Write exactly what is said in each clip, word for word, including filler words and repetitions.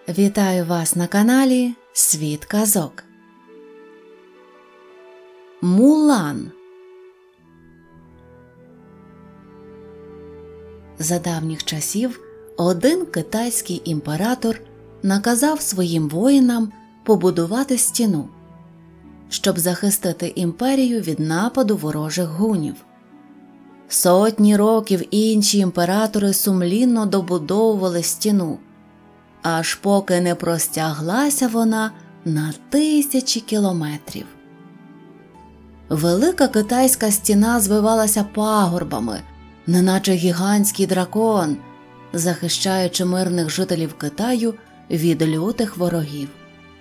Вітаю вас на каналі Світ казок. Мулан. За давніх часів один китайський імператор наказав своїм воїнам побудувати стіну, щоб захистити імперію від нападу ворожих гунів. Сотні років інші імператори сумлінно добудовували стіну, аж поки не простяглася вона на тисячі кілометрів. Велика китайська стіна звивалася пагорбами, неначе гігантський дракон, захищаючи мирних жителів Китаю від лютих ворогів.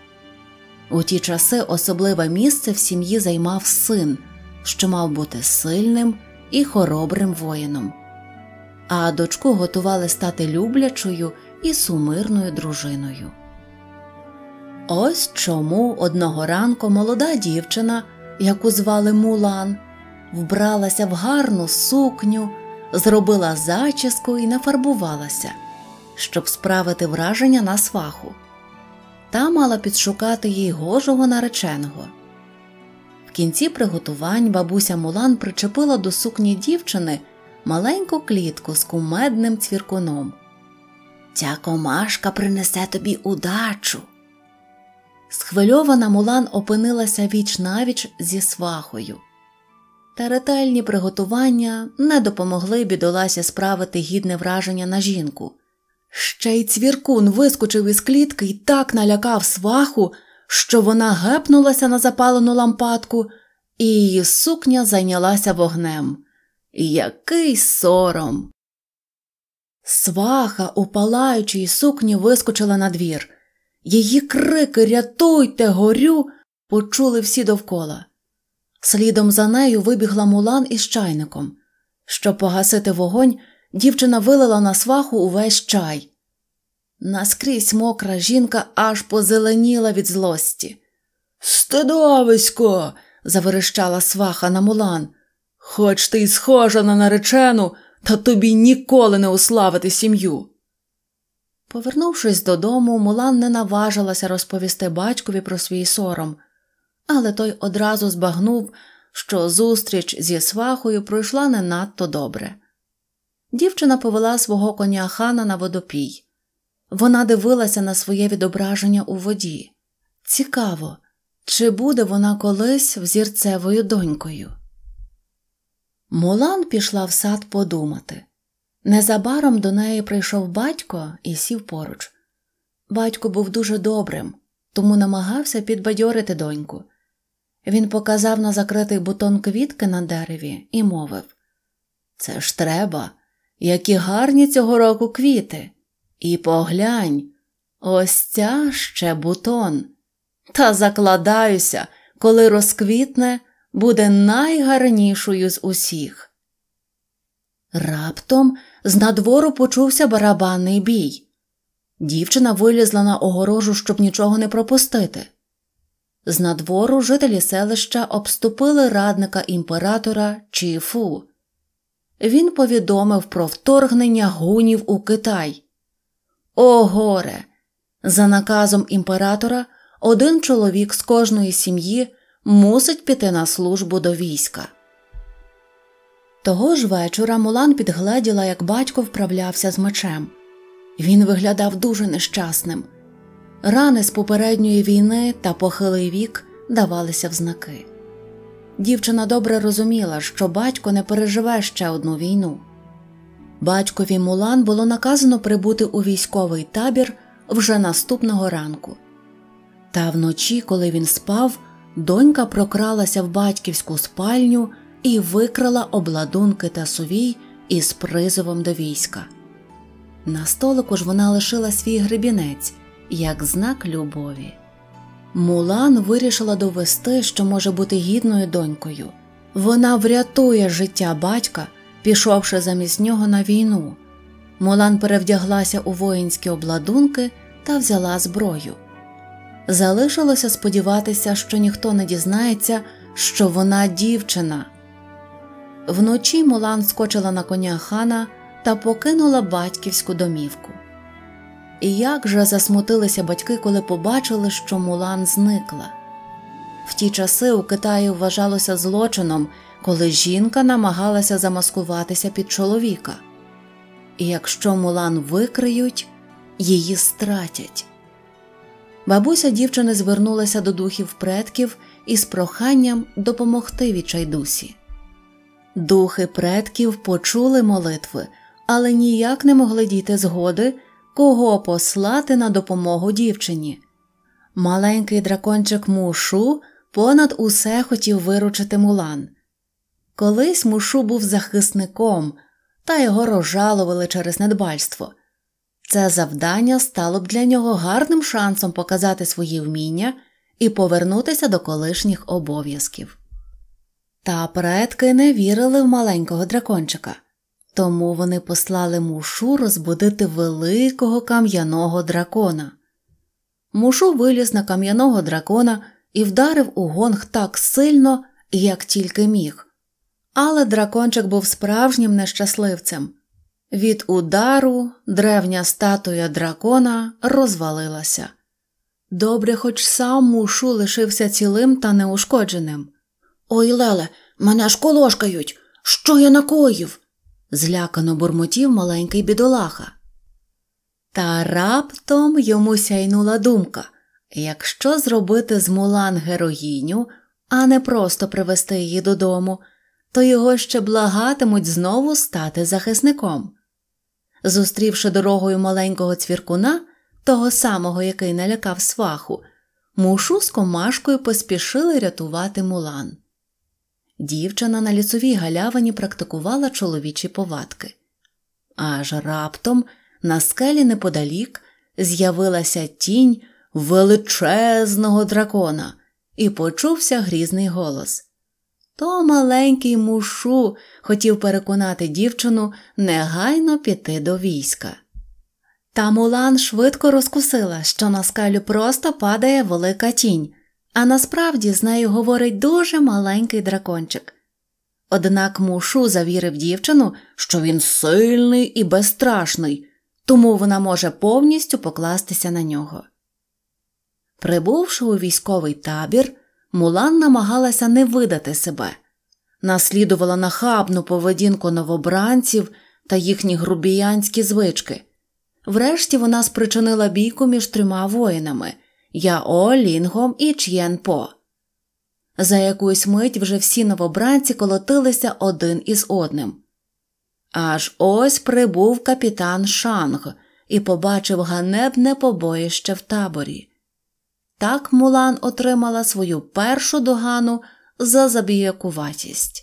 У ті часи особливе місце в сім'ї займав син, що мав бути сильним і хоробрим воїном, а дочку готували стати люблячою і сумирною дружиною. Ось чому одного ранку молода дівчина, яку звали Мулан, вбралася в гарну сукню, зробила зачіску і нафарбувалася, щоб справити враження на сваху. Та мала підшукати їй гожого нареченого. В кінці приготувань бабуся Мулан причепила до сукні дівчини маленьку клітку з кумедним цвіркуном. «Ця комашка принесе тобі удачу!» Схвильована Мулан опинилася віч-навіч зі свахою. Та ретельні приготування не допомогли бідоласі справити гідне враження на жінку. Ще й цвіркун вискочив із клітки і так налякав сваху, що вона гепнулася на запалену лампадку, і її сукня зайнялася вогнем. Який сором! Сваха у палаючій сукні вискочила на двір. Її крики «Рятуйте, горю!» почули всі довкола. Слідом за нею вибігла Мулан із чайником. Щоб погасити вогонь, дівчина вилила на сваху увесь чай. Наскрізь мокра жінка аж позеленіла від злості. «Стидовисько!» – заверещала сваха на Мулан. «Хоч ти й схожа на наречену, та тобі ніколи не уславити сім'ю!» Повернувшись додому, Мулан не наважилася розповісти батькові про свій сором, але той одразу збагнув, що зустріч зі свахою пройшла не надто добре. Дівчина повела свого коня Хана на водопій. Вона дивилася на своє відображення у воді. Цікаво, чи буде вона колись взірцевою донькою? Мулан пішла в сад подумати. Незабаром до неї прийшов батько і сів поруч. Батько був дуже добрим, тому намагався підбадьорити доньку. Він показав на закритий бутон квітки на дереві і мовив: «Це ж треба, які гарні цього року квіти! І поглянь, ось ця ще бутон. Та закладаюся, коли розквітне, буде найгарнішою з усіх». Раптом з надвору почувся барабанний бій. Дівчина вилізла на огорожу, щоб нічого не пропустити. З надвору жителі селища обступили радника імператора Чі-Фу. Він повідомив про вторгнення гунів у Китай. О горе! За наказом імператора один чоловік з кожної сім'ї мусить піти на службу до війська. Того ж вечора Мулан підгледіла, як батько вправлявся з мечем. Він виглядав дуже нещасним. Рани з попередньої війни та похилий вік давалися в знаки. Дівчина добре розуміла, що батько не переживе ще одну війну. Батькові Мулан було наказано прибути у військовий табір вже наступного ранку. Та вночі, коли він спав, донька прокралася в батьківську спальню і викрала обладунки та сувій із призовом до війська. На столику ж вона лишила свій гребінець, як знак любові. Мулан вирішила довести, що може бути гідною донькою. Вона врятує життя батька, пішовши замість нього на війну. Мулан перевдяглася у воїнські обладунки та взяла зброю. Залишилося сподіватися, що ніхто не дізнається, що вона дівчина. Вночі Мулан скочила на коня Хана та покинула батьківську домівку. І як же засмутилися батьки, коли побачили, що Мулан зникла. В ті часи у Китаї вважалося злочином, коли жінка намагалася замаскуватися під чоловіка. І якщо Мулан викриють, її стратять. Бабуся дівчини звернулася до духів предків із проханням допомогти відчайдусі. Духи предків почули молитви, але ніяк не могли дійти згоди, кого послати на допомогу дівчині. Маленький дракончик Мушу понад усе хотів виручити Мулан. Колись Мушу був захисником, та його розжалували через недбальство. Це завдання стало б для нього гарним шансом показати свої вміння і повернутися до колишніх обов'язків. Та предки не вірили в маленького дракончика, тому вони послали Мушу розбудити великого кам'яного дракона. Мушу виліз на кам'яного дракона і вдарив у гонг так сильно, як тільки міг. Але дракончик був справжнім нещасливцем. Від удару древня статуя дракона розвалилася. Добре, хоч сам Мушу лишився цілим та неушкодженим. «Ой, Леле, мене школошкають! Що я накоїв?» – злякано бурмотів маленький бідолаха. Та раптом йому сяйнула думка: якщо зробити з Мулан героїню, а не просто привести її додому, то його ще благатимуть знову стати захисником. Зустрівши дорогою маленького цвіркуна, того самого, який налякав сваху, Мушу з комашкою поспішили рятувати Мулан. Дівчина на лісовій галявині практикувала чоловічі повадки. Аж раптом на скелі неподалік з'явилася тінь величезного дракона і почувся грізний голос. То маленький Мушу хотів переконати дівчину негайно піти до війська. Та Мулан швидко розкусила, що на скелю просто падає велика тінь, а насправді з нею говорить дуже маленький дракончик. Однак Мушу завірив дівчину, що він сильний і безстрашний, тому вона може повністю покластися на нього. Прибувши у військовий табір, Мулан намагалася не видати себе. Наслідувала нахабну поведінку новобранців та їхні грубіянські звички. Врешті вона спричинила бійку між трьома воїнами – Яо, Лінгом і Ч'єн По. За якусь мить вже всі новобранці колотилися один із одним. Аж ось прибув капітан Шанг і побачив ганебне побоїще в таборі. Так Мулан отримала свою першу догану за забіякуватість.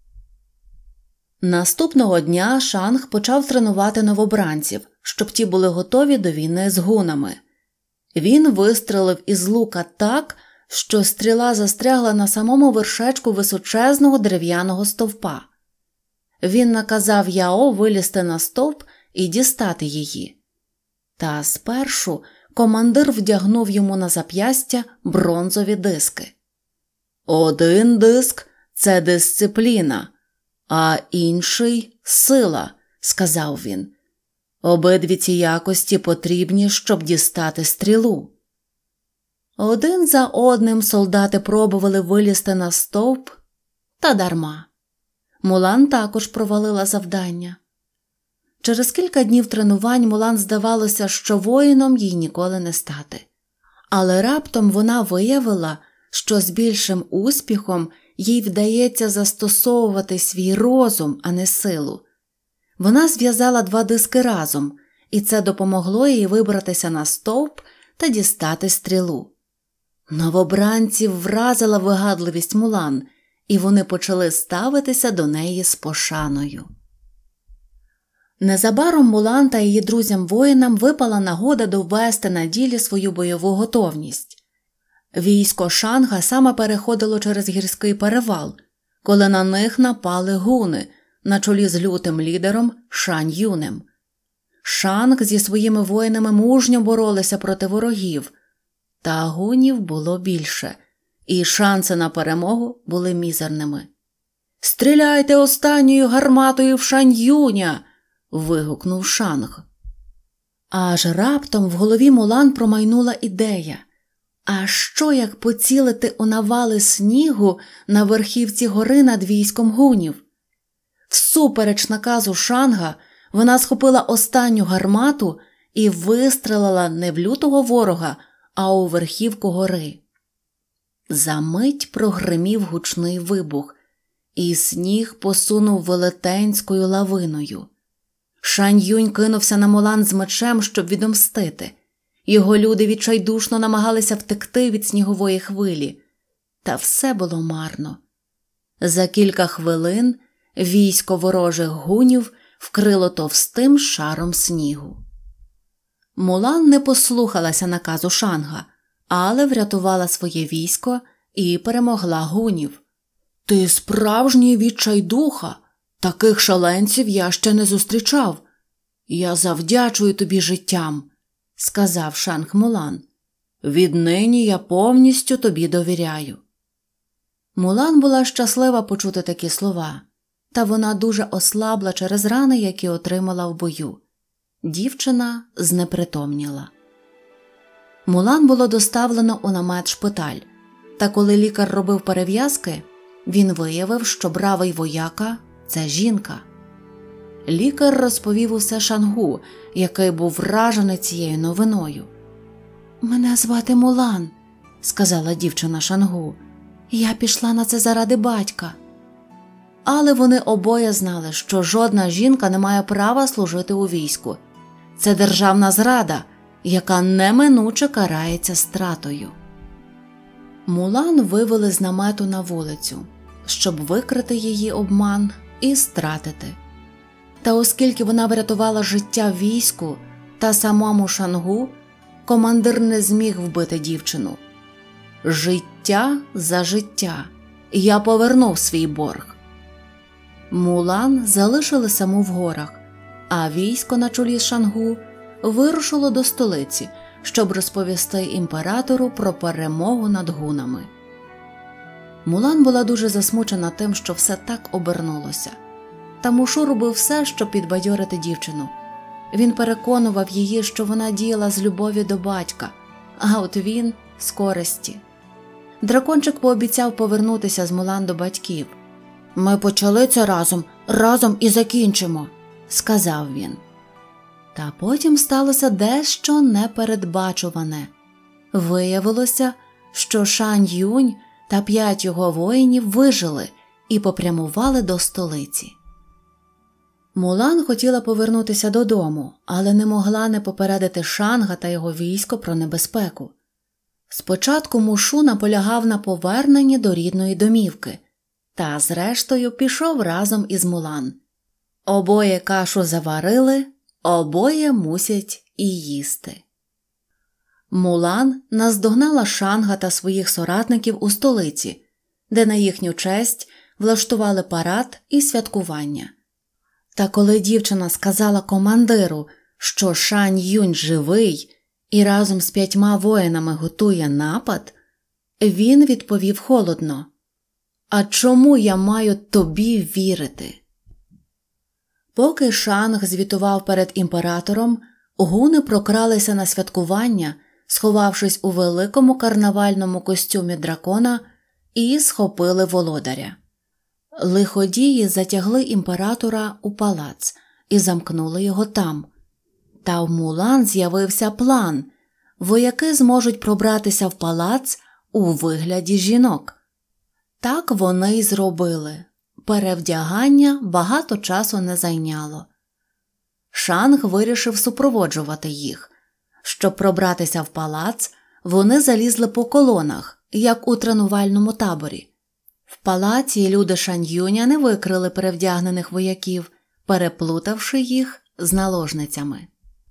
Наступного дня Шанг почав тренувати новобранців, щоб ті були готові до війни з гунами. Він вистрелив із лука так, що стріла застрягла на самому вершечку височезного дерев'яного стовпа. Він наказав Яо вилізти на стовп і дістати її. Та спершу командир вдягнув йому на зап'ястя бронзові диски. «Один диск – це дисципліна, а інший – сила», – сказав він. «Обидві ці якості потрібні, щоб дістати стрілу». Один за одним солдати пробували вилізти на стовп, та дарма. Мулан також провалила завдання. Через кілька днів тренувань Мулан здавалося, що воїном їй ніколи не стати. Але раптом вона виявила, що з більшим успіхом їй вдається застосовувати свій розум, а не силу. Вона зв'язала два диски разом, і це допомогло їй вибратися на стовп та дістати стрілу. Новобранців вразила вигадливість Мулан, і вони почали ставитися до неї з пошаною. Незабаром Мулан та її друзям-воїнам випала нагода довести на ділі свою бойову готовність. Військо Шанга саме переходило через гірський перевал, коли на них напали гуни на чолі з лютим лідером Шань Юнем. Шанг зі своїми воїнами мужньо боролися проти ворогів, та гунів було більше, і шанси на перемогу були мізерними. «Стріляйте останньою гарматою в Шань Юня!» – вигукнув Шанг. Аж раптом в голові Мулан промайнула ідея. А що, як поцілити у навали снігу на верхівці гори над військом гунів? Всупереч наказу Шанга, вона схопила останню гармату і вистрелила не в лютого ворога, а у верхівку гори. Замить прогримів гучний вибух, і сніг посунув велетенською лавиною. Шань Юнь кинувся на Мулан з мечем, щоб відомстити. Його люди відчайдушно намагалися втекти від снігової хвилі. Та все було марно. За кілька хвилин військо ворожих гунів вкрило товстим шаром снігу. Мулан не послухалася наказу Шанга, але врятувала своє військо і перемогла гунів. «Ти справжній відчайдуха! Таких шаленців я ще не зустрічав. Я завдячую тобі життям», – сказав Шанг Мулан. «Віднині я повністю тобі довіряю». Мулан була щаслива почути такі слова, та вона дуже ослабла через рани, які отримала в бою. Дівчина знепритомніла. Мулан було доставлено у намет шпиталь, та коли лікар робив перев'язки, він виявив, що бравий вояка – це жінка. Лікар розповів усе Шангу, який був вражений цією новиною. «Мене звати Мулан», – сказала дівчина Шангу. «Я пішла на це заради батька». Але вони обоє знали, що жодна жінка не має права служити у війську. Це державна зрада, яка неминуче карається стратою. Мулан вивели з намету на вулицю, щоб викрити її обман і стратити. Та оскільки вона врятувала життя війську та самому Шангу, командир не зміг вбити дівчину. «Життя за життя. Я повернув свій борг». Мулан залишили саму в горах, а військо на чолі з Шангу вирушило до столиці, щоб розповісти імператору про перемогу над гунами. Мулан була дуже засмучена тим, що все так обернулося. Та Мушу робив все, щоб підбадьорити дівчину. Він переконував її, що вона діяла з любові до батька, а от він – з користі. Дракончик пообіцяв повернутися з Мулан до батьків. «Ми почали це разом, разом і закінчимо», – сказав він. Та потім сталося дещо непередбачуване. Виявилося, що Шань Юнь та п'ять його воїнів вижили і попрямували до столиці. Мулан хотіла повернутися додому, але не могла не попередити Шанга та його військо про небезпеку. Спочатку Мушу наполягав на поверненні до рідної домівки, та зрештою пішов разом із Мулан. Обоє кашу заварили, обоє мусять і їсти. Мулан наздогнала Шанга та своїх соратників у столиці, де на їхню честь влаштували парад і святкування. Та коли дівчина сказала командиру, що Шань Юнь живий і разом з п'ятьма воїнами готує напад, він відповів холодно: «А чому я маю тобі вірити?» Поки Шанг звітував перед імператором, гуни прокралися на святкування, сховавшись у великому карнавальному костюмі дракона, і схопили володаря. Лиходії затягли імператора у палац і замкнули його там. Та в Мулан з'явився план. Вояки зможуть пробратися в палац у вигляді жінок. Так вони й зробили. Перевдягання багато часу не зайняло. Шанг вирішив супроводжувати їх. Щоб пробратися в палац, вони залізли по колонах, як у тренувальному таборі. В палаці люди Шань Юня не викрили перевдягнених вояків, переплутавши їх з наложницями.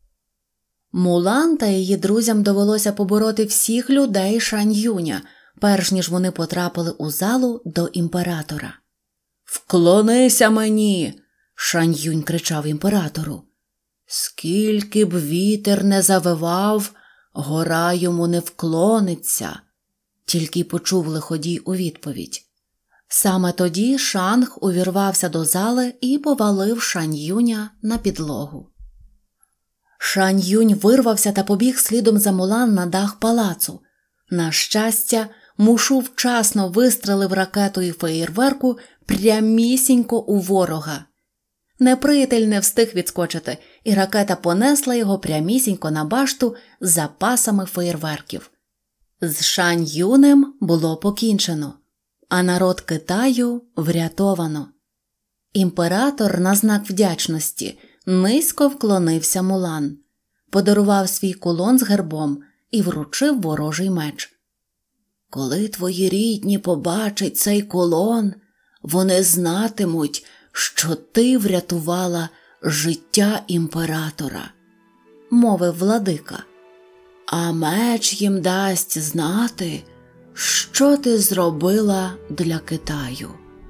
Мулан та її друзям довелося побороти всіх людей Шань Юня, перш ніж вони потрапили у залу до імператора. «Вклонися мені!» – Шань Юнь кричав імператору. «Скільки б вітер не завивав, гора йому не вклониться», – тільки й почув лиходій у відповідь. Саме тоді Шанг увірвався до зали і повалив Шань Юня на підлогу. Шань Юнь вирвався та побіг слідом за Мулан на дах палацу. На щастя, Мушу вчасно вистрелив ракетою феєрверку прямісінько у ворога. Неприятель не встиг відскочити, і ракета понесла його прямісінько на башту з запасами феєрверків. З Шань Юнем було покінчено, а народ Китаю врятовано. Імператор на знак вдячності низько вклонився Мулан, подарував свій кулон з гербом і вручив ворожий меч. «Коли твої рідні побачать цей кулон, вони знатимуть, що ти врятувала життя імператора», – мовив владика. «А меч їм дасть знати, що ти зробила для Китаю».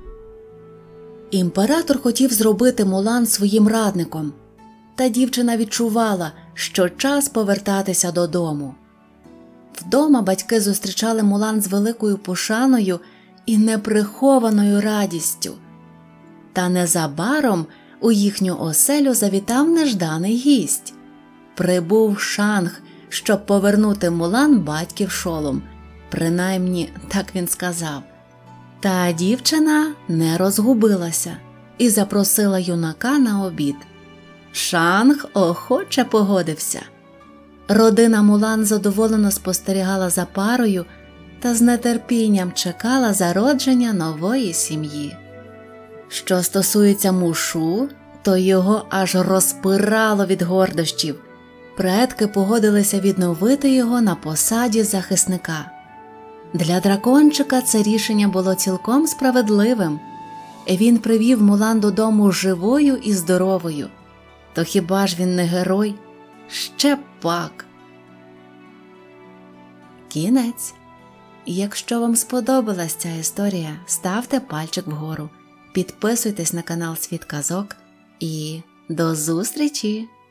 Імператор хотів зробити Мулан своїм радником, та дівчина відчувала, що час повертатися додому. Вдома батьки зустрічали Мулан з великою пошаною і неприхованою радістю. Та незабаром у їхню оселю завітав нежданий гість. Прибув Шанг, щоб повернути Мулан батьків шолом. Принаймні, так він сказав. Та дівчина не розгубилася і запросила юнака на обід. Шанг охоче погодився. Родина Мулан задоволено спостерігала за парою та з нетерпінням чекала зародження нової сім'ї. Що стосується Мушу, то його аж розпирало від гордощів. Предки погодилися відновити його на посаді захисника. Для дракончика це рішення було цілком справедливим. Він привів Мулан додому живою і здоровою. То хіба ж він не герой? Ще пак. Кінець. Якщо вам сподобалась ця історія, ставте пальчик вгору, підписуйтесь на канал Світ Казок і до зустрічі!